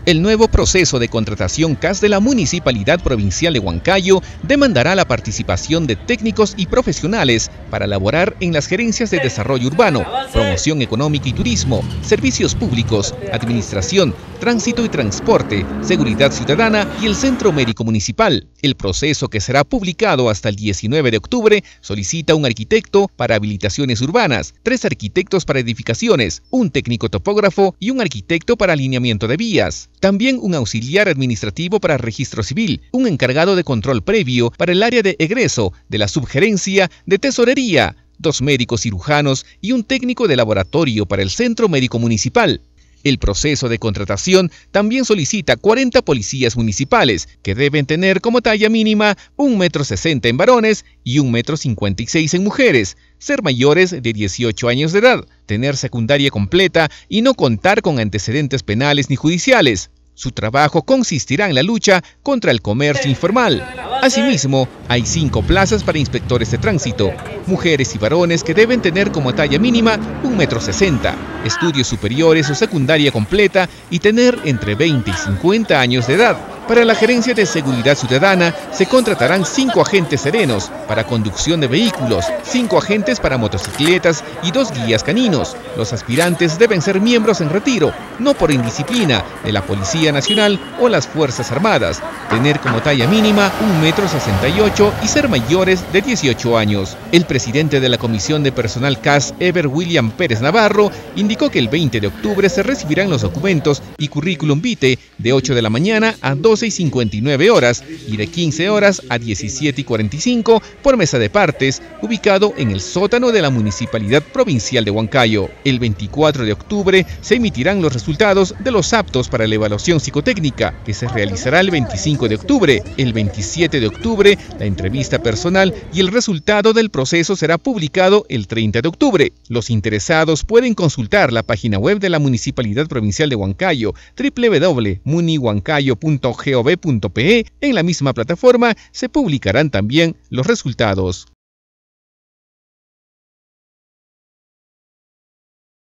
El nuevo proceso de contratación CAS de la Municipalidad Provincial de Huancayo demandará la participación de técnicos y profesionales para laborar en las gerencias de desarrollo urbano, promoción económica y turismo, servicios públicos, administración, tránsito y transporte, seguridad ciudadana y el Centro Médico Municipal. El proceso, que será publicado hasta el 19 de octubre, solicita un arquitecto para habilitaciones urbanas, 3 arquitectos para edificaciones, un técnico topógrafo y un arquitecto para alineamiento de vías. También un auxiliar administrativo para registro civil, un encargado de control previo para el área de egreso de la subgerencia de tesorería, 2 médicos cirujanos y un técnico de laboratorio para el Centro Médico Municipal. El proceso de contratación también solicita 40 policías municipales, que deben tener como talla mínima 1,60 m en varones y 1,56 m en mujeres, ser mayores de 18 años de edad, tener secundaria completa y no contar con antecedentes penales ni judiciales. Su trabajo consistirá en la lucha contra el comercio informal. Asimismo, hay 5 plazas para inspectores de tránsito, mujeres y varones que deben tener como talla mínima 1,60 m, estudios superiores o secundaria completa y tener entre 20 y 50 años de edad. Para la Gerencia de Seguridad Ciudadana se contratarán 5 agentes serenos para conducción de vehículos, 5 agentes para motocicletas y 2 guías caninos. Los aspirantes deben ser miembros en retiro, no por indisciplina, de la Policía Nacional o las Fuerzas Armadas, tener como talla mínima 1,68 m y ser mayores de 18 años. El presidente de la Comisión de Personal CAS, Ever William Pérez Navarro, indicó que el 20 de octubre se recibirán los documentos y currículum vitae de 8 de la mañana a 12:59 horas y de 15 horas a 17:45 por mesa de partes, ubicado en el sótano de la Municipalidad Provincial de Huancayo. El 24 de octubre se emitirán los resultados de los aptos para la evaluación psicotécnica, que se realizará el 25 de octubre. El 27 de octubre, la entrevista personal y el resultado del proceso será publicado el 30 de octubre. Los interesados pueden consultar la página web de la Municipalidad Provincial de Huancayo, www.munihuancayo.gov.pe. En la misma plataforma se publicarán también los resultados.